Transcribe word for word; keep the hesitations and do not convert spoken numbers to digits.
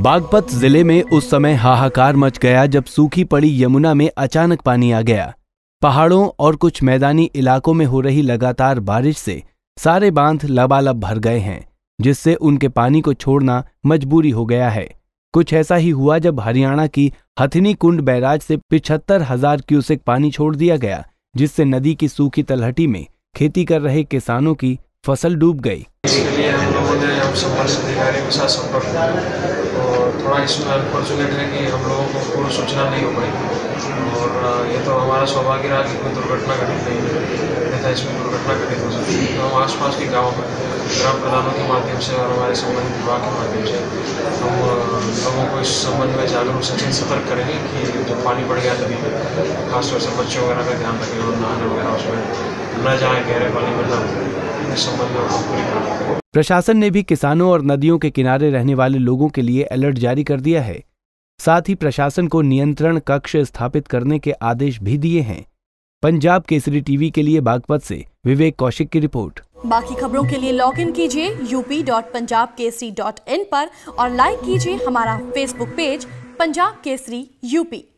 बागपत जिले में उस समय हाहाकार मच गया जब सूखी पड़ी यमुना में अचानक पानी आ गया। पहाड़ों और कुछ मैदानी इलाकों में हो रही लगातार बारिश से सारे बांध लबालब भर गए हैं, जिससे उनके पानी को छोड़ना मजबूरी हो गया है। कुछ ऐसा ही हुआ जब हरियाणा की हथिनी कुंड बैराज से पिछहत्तर हजार क्यूसेक पानी छोड़ दिया गया, जिससे नदी की सूखी तलहटी में खेती कर रहे किसानों की फसल डूब गई। इसके लिए हम लोगों ने हम संबंधित अधिकारियों के साथ संपर्क किया और थोड़ा इसमें अनफॉर्चुनेट है कि हम लोगों को पूर्व सूचना नहीं हो पाई और ये तो हमारा सौभाग्य रहा कि कोई दुर्घटना घटित नहीं हुई, था इसमें दुर्घटना घटित हो सकती है। तो हम आसपास के गाँव में ग्राम प्रधानों के माध्यम से और हमारे संबंधित विभाग के माध्यम से हम लोगों को इस संबंध में जागरूक सचेत सतर्क करेंगे कि जब पानी बढ़ गया नदी में खासतौर से बच्चों वगैरह का ध्यान रखें और नहाने वगैरह उसमें न जाए, गहरे पानी में न। प्रशासन ने भी किसानों और नदियों के किनारे रहने वाले लोगों के लिए अलर्ट जारी कर दिया है। साथ ही प्रशासन को नियंत्रण कक्ष स्थापित करने के आदेश भी दिए हैं। पंजाब केसरी टीवी के लिए बागपत से विवेक कौशिक की रिपोर्ट। बाकी खबरों के लिए लॉग इन कीजिए UP dot Punjab Kesari dot in पर और लाइक कीजिए हमारा Facebook page Punjab Kesari UP.